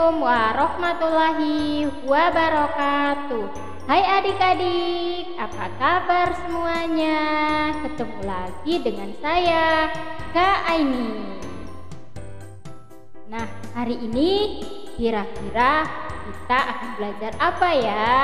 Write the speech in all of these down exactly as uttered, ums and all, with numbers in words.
Assalamualaikum warahmatullahi wabarakatuh. Hai adik-adik, apa kabar semuanya? Ketemu lagi dengan saya, Kak Aini. Nah, hari ini kira-kira kita akan belajar apa ya?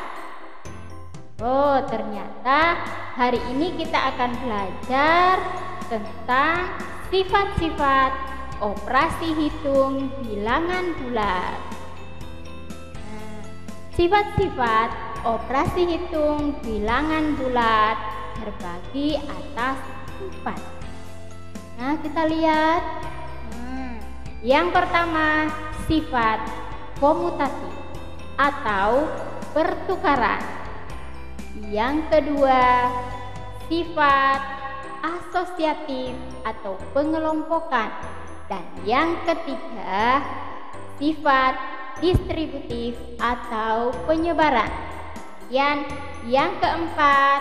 Oh, ternyata hari ini kita akan belajar tentang sifat-sifat operasi hitung bilangan bulat. Nah, sifat-sifat operasi hitung bilangan bulat terbagi atas empat. Nah, kita lihat. Nah, yang pertama, sifat komutatif atau pertukaran. Yang kedua, sifat asosiatif atau pengelompokan. Dan yang ketiga, sifat distributif atau penyebaran. Dan yang keempat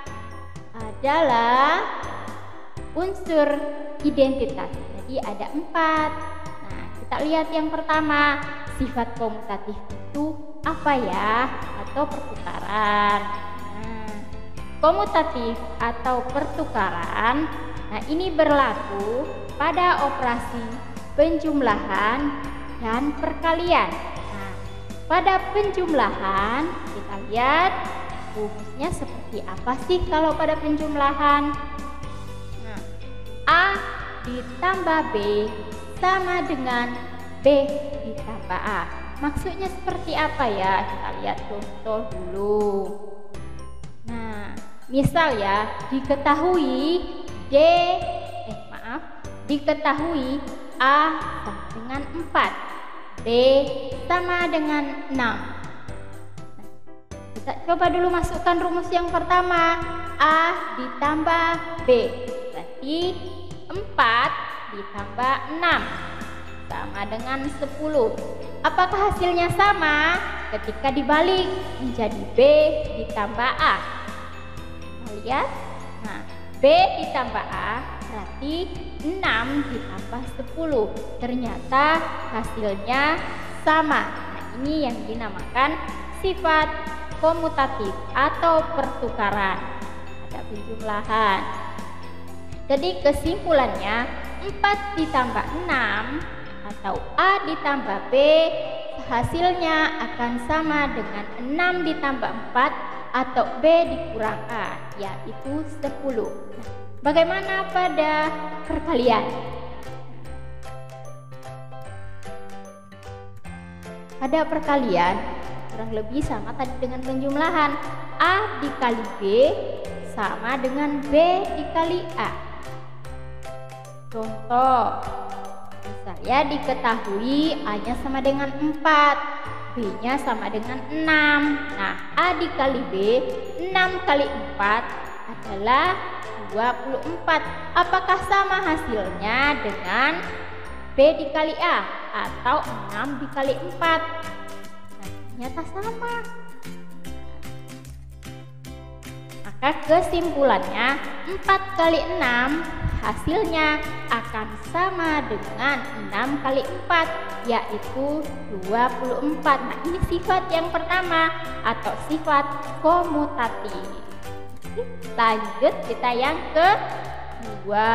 adalah unsur identitas. Jadi ada empat. Nah, kita lihat yang pertama, sifat komutatif itu apa ya? Atau pertukaran. Nah, komutatif atau pertukaran, nah ini berlaku pada operasi penjumlahan dan perkalian. Nah, pada penjumlahan kita lihat rumusnya seperti apa sih kalau pada penjumlahan? Nah, A ditambah B sama dengan B ditambah A. Maksudnya seperti apa ya? Kita lihat contoh dulu. Nah, misal ya, diketahui D eh maaf diketahui A sama dengan empat, B sama dengan enam. Nah, kita coba dulu masukkan rumus yang pertama, A ditambah B, berarti empat ditambah enam sama dengan sepuluh. Apakah hasilnya sama ketika dibalik menjadi B ditambah A? Kita lihat. Nah, B ditambah A berarti enam ditambah sepuluh. Ternyata hasilnya sama. Nah, ini yang dinamakan sifat komutatif atau pertukaran pada penjumlahan. Jadi kesimpulannya, empat ditambah enam atau A ditambah B hasilnya akan sama dengan enam ditambah empat atau B dikurang A, yaitu sepuluh. Nah, bagaimana pada perkalian? Pada perkalian kurang lebih sama tadi dengan penjumlahan. A dikali B sama dengan B dikali A. Contoh, misalnya diketahui A-nya sama dengan empat, B-nya sama dengan enam. Nah, A dikali B, enam kali empat adalah dua puluh empat. Apakah sama hasilnya dengan B dikali A atau enam dikali empat? Nah, ternyata sama. Maka kesimpulannya, empat kali enam hasilnya akan sama dengan enam kali empat, yaitu dua puluh empat. Nah, ini sifat yang pertama atau sifat komutatif. Lanjut kita yang kedua,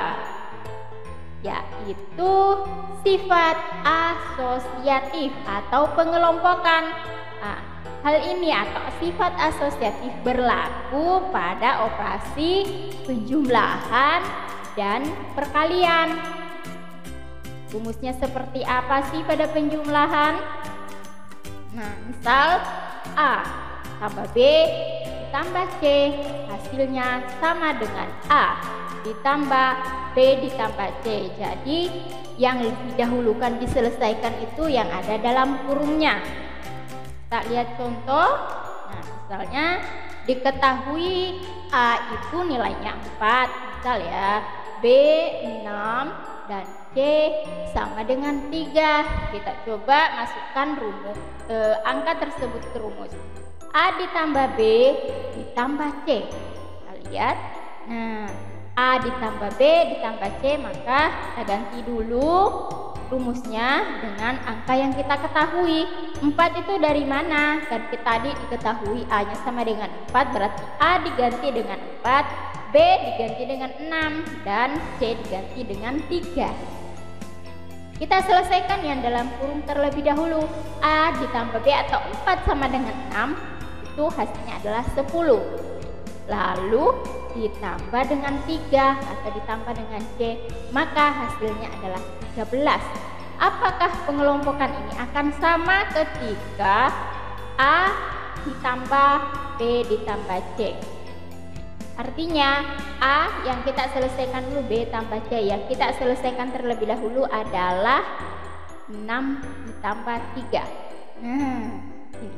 yaitu sifat asosiatif atau pengelompokan. Nah, hal ini atau sifat asosiatif berlaku pada operasi penjumlahan dan perkalian. Rumusnya seperti apa sih pada penjumlahan? Nah, misal A tambah B ditambah C hasilnya sama dengan A ditambah B ditambah C. Jadi yang lebih dahulukan diselesaikan itu yang ada dalam kurungnya. Kita lihat contoh. Nah, misalnya diketahui A itu nilainya empat, misal ya, B enam dan C sama dengan tiga. Kita coba masukkan rumus eh, angka tersebut ke rumus. A ditambah B ditambah C. Kita lihat. Nah, A ditambah B ditambah C, maka kita ganti dulu rumusnya dengan angka yang kita ketahui. Empat itu dari mana? Kan kita tadi diketahui A-nya sama dengan empat, berarti A diganti dengan empat, B diganti dengan enam, dan C diganti dengan tiga. Kita selesaikan yang dalam kurung terlebih dahulu. A ditambah B atau empat sama dengan enam, itu hasilnya adalah sepuluh. Lalu ditambah dengan tiga atau ditambah dengan C, maka hasilnya adalah tiga belas. Apakah pengelompokan ini akan sama ketika A ditambah B ditambah C? Artinya A yang kita selesaikan dulu, B tambah C yang kita selesaikan terlebih dahulu adalah enam ditambah tiga. Nah, ini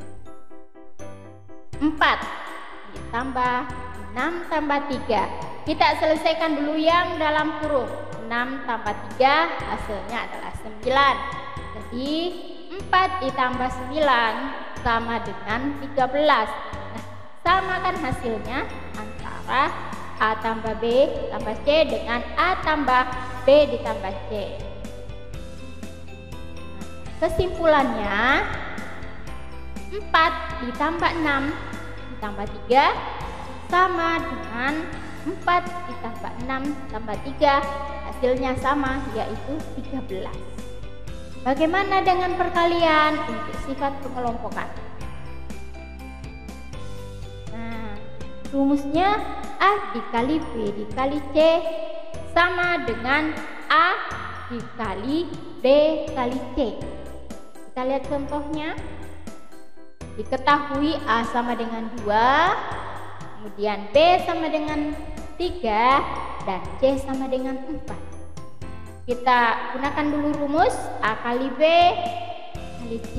empat ditambah enam tambah tiga. Kita selesaikan dulu yang dalam kurung. enam tambah tiga hasilnya adalah sembilan. Jadi empat ditambah sembilan sama dengan tiga belas. Nah, sama kan hasilnya antara A tambah B tambah C dengan A tambah B ditambah C. Nah, kesimpulannya empat ditambah enam ditambah tiga sama dengan empat ditambah enam tambah tiga, hasilnya sama, yaitu tiga belas. Bagaimana dengan perkalian untuk sifat pengelompokan? Nah, rumusnya A dikali B dikali C sama dengan A dikali B kali C. Kita lihat contohnya. Diketahui A sama dengan dua, kemudian B sama dengan tiga, dan C sama dengan empat. Kita gunakan dulu rumus A kali B kali C.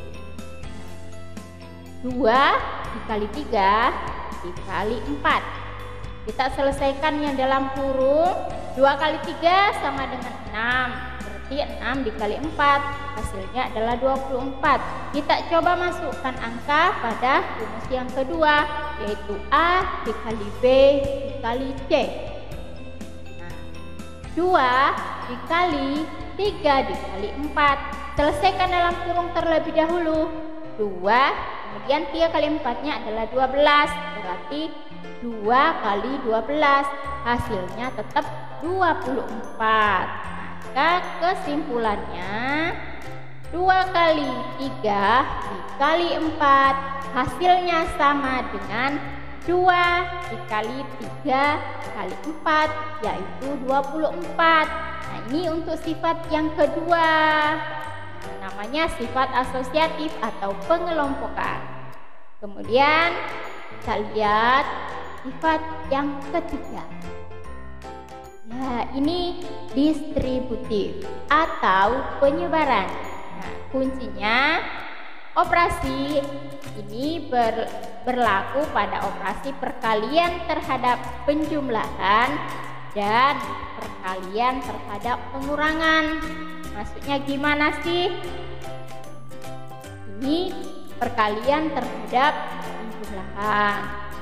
dua dikali tiga dikali empat. Kita selesaikan yang dalam kurung. Dua kali tiga sama dengan enam, berarti enam dikali empat, hasilnya adalah dua puluh empat. Kita coba masukkan angka pada rumus yang kedua, yaitu A dikali B dikali C. Nah, dua dikali tiga dikali empat. Selesaikan dalam kurung terlebih dahulu. dua, kemudian tiga kali empat-nya adalah dua belas, berarti dua kali dua belas, hasilnya tetap dua puluh empat. Maka kesimpulannya dua kali tiga dikali empat, hasilnya sama dengan dua dikali tiga kali empat, yaitu dua puluh empat. Nah, ini untuk sifat yang kedua, namanya sifat asosiatif atau pengelompokan. Kemudian kita lihat sifat yang ketiga. Nah, ini distributif atau penyebaran. Nah, kuncinya operasi ini ber, berlaku pada operasi perkalian terhadap penjumlahan dan perkalian terhadap pengurangan. Maksudnya gimana sih? Ini perkalian terhadap penjumlahan.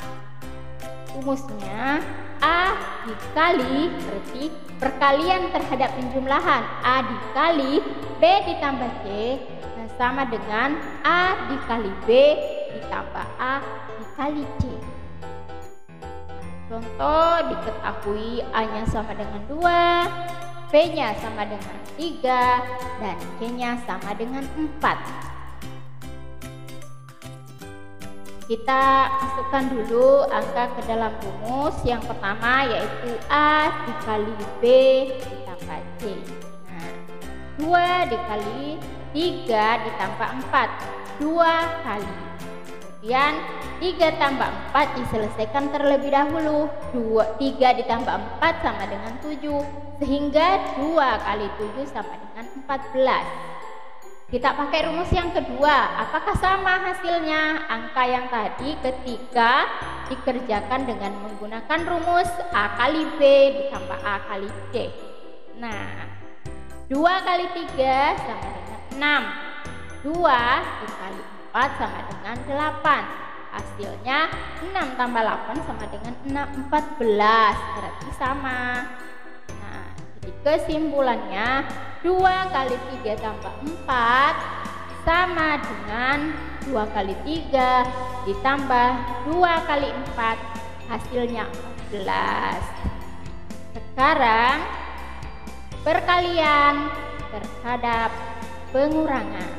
Rumusnya A dikali, berarti perkalian terhadap penjumlahan A dikali B ditambah C sama dengan A dikali B ditambah A dikali C. Contoh, diketahui A-nya sama dengan dua, B-nya sama dengan tiga, dan C-nya sama dengan empat. Kita masukkan dulu angka ke dalam rumus. Yang pertama yaitu A dikali B ditambah C. Nah, dua dikali tiga ditambah empat, dua kali. Kemudian tiga tambah empat diselesaikan terlebih dahulu. dua, tiga ditambah empat sama dengan tujuh, sehingga dua kali tujuh sama dengan empat belas. Kita pakai rumus yang kedua. Apakah sama hasilnya angka yang tadi ketika dikerjakan dengan menggunakan rumus A kali B ditambah A kali C? Nah, dua kali tiga sama dengan enam, dua dikali empat sama dengan delapan. Hasilnya enam tambah delapan sama dengan enam, empat belas, berarti sama. Nah, kita Kesimpulannya, dua kali tiga tambah empat sama dengan dua kali tiga ditambah dua kali empat, hasilnya empat belas. Sekarang perkalian terhadap pengurangan.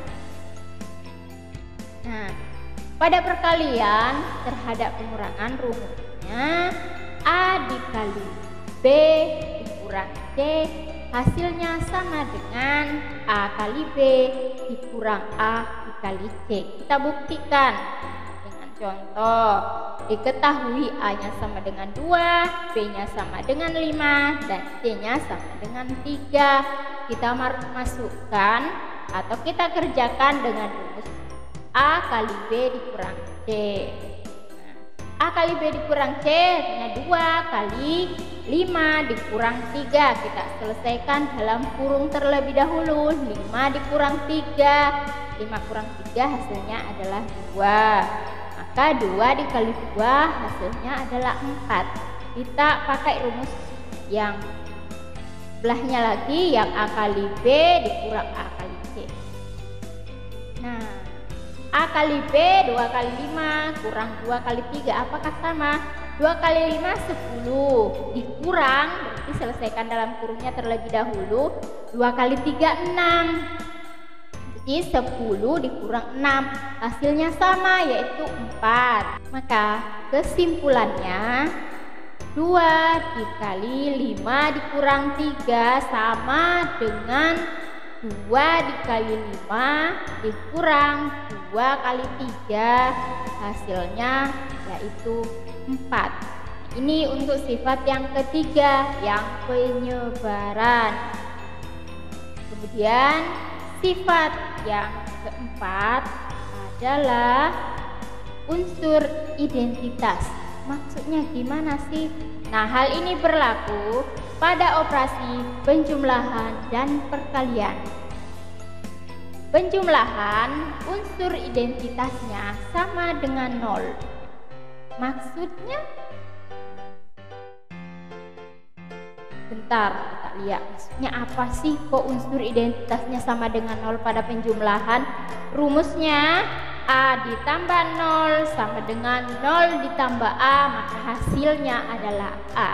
Nah, pada perkalian terhadap pengurangan rumusnya A dikali B dikurang C, hasilnya sama dengan A kali B dikurang A dikali C. Kita buktikan dengan contoh. Diketahui A-nya sama dengan dua, B-nya sama dengan lima, dan C-nya sama dengan tiga. Kita masukkan atau kita kerjakan dengan rumus A kali B dikurang C. Nah, A kali B dikurang C artinya dua kali lima dikurang tiga. Kita selesaikan dalam kurung terlebih dahulu. lima dikurang tiga, lima kurang tiga hasilnya adalah dua. Maka dua dikali dua hasilnya adalah empat. Kita pakai rumus yang belahnya lagi, yang A kali B dikurang A kali C. Nah, A kali B dua kali lima kurang dua kali tiga, apakah sama? dua kali lima sepuluh dikurang, berarti selesaikan dalam kurungnya terlebih dahulu. dua kali tiga enam. Jadi sepuluh dikurang enam, hasilnya sama yaitu empat. Maka kesimpulannya dua dikali lima dikurang tiga sama dengan dua dikali lima dikurang dua kali tiga, hasilnya yaitu empat. Ini untuk sifat yang ketiga, yang penyebaran. Kemudian sifat yang keempat adalah unsur identitas. Maksudnya gimana sih? Nah, hal ini berlaku pada operasi penjumlahan dan perkalian. Penjumlahan, unsur identitasnya sama dengan nol. Maksudnya? Bentar, kita lihat maksudnya apa sih kok unsur identitasnya sama dengan nol pada penjumlahan. Rumusnya A ditambah nol sama dengan nol ditambah A, maka hasilnya adalah A.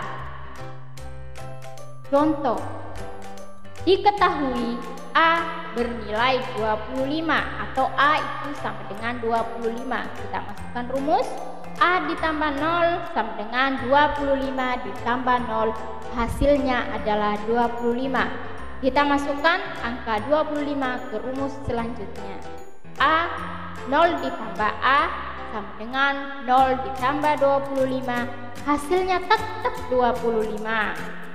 Contoh, diketahui A bernilai dua puluh lima atau A itu sama dengan dua puluh lima. Kita masukkan rumus A ditambah nol sama dengan dua puluh lima ditambah nol, hasilnya adalah dua puluh lima. Kita masukkan angka dua puluh lima ke rumus selanjutnya. A nol ditambah A sama dengan nol ditambah dua puluh lima, hasilnya tetap dua puluh lima.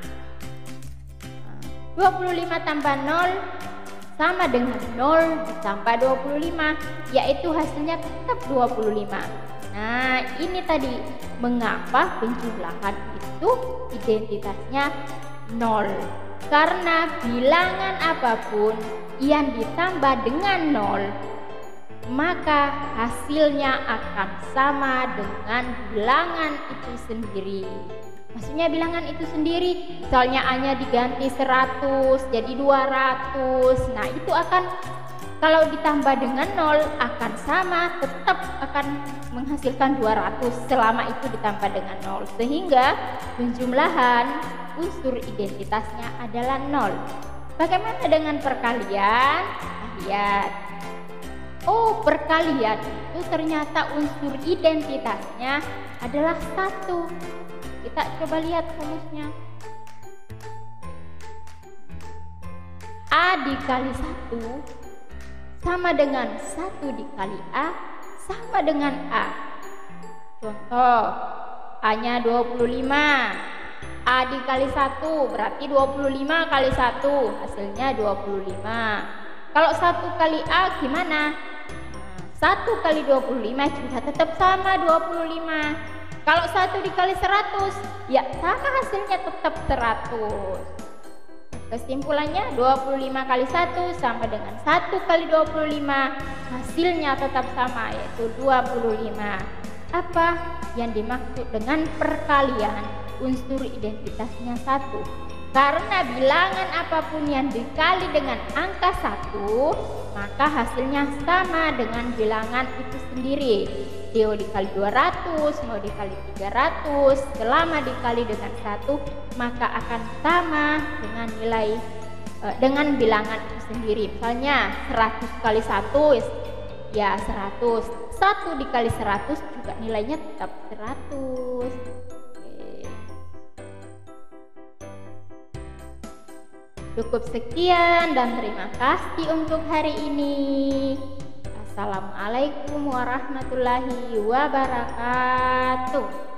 dua puluh lima tambah nol sama dengan nol ditambah dua puluh lima, yaitu hasilnya tetap dua puluh lima. Nah, ini tadi mengapa penjumlahan itu identitasnya nol. Karena bilangan apapun yang ditambah dengan nol, maka hasilnya akan sama dengan bilangan itu sendiri. Maksudnya bilangan itu sendiri, misalnya A-nya diganti seratus jadi dua ratus. Nah, itu akan kalau ditambah dengan nol akan sama, tetap akan menghasilkan dua ratus selama itu ditambah dengan nol. Sehingga penjumlahan unsur identitasnya adalah nol. Bagaimana dengan perkalian? Lihat. Oh, perkalian itu ternyata unsur identitasnya adalah satu. Kita coba lihat rumusnya. A dikali satu sama dengan satu dikali A sama dengan A. Contoh, A-nya dua puluh lima. A dikali satu berarti dua puluh lima kali satu, hasilnya dua puluh lima. Kalau satu kali A gimana? satu kali dua puluh lima juga tetap sama dua puluh lima. Kalau satu dikali seratus, ya sama hasilnya tetap seratus. Kesimpulannya dua puluh lima kali satu sama dengan satu kali dua puluh lima, hasilnya tetap sama yaitu dua puluh lima. Apa yang dimaksud dengan perkalian unsur identitasnya satu? Karena bilangan apapun yang dikali dengan angka satu, maka hasilnya sama dengan bilangan itu sendiri. Mau dikali dua ratus, mau dikali tiga ratus, selama dikali dengan satu, maka akan sama dengan nilai eh, dengan bilangan itu sendiri. Misalnya seratus kali satu ya seratus, satu dikali seratus juga nilainya tetap seratus. Cukup sekian dan terima kasih untuk hari ini. Assalamualaikum warahmatullahi wabarakatuh.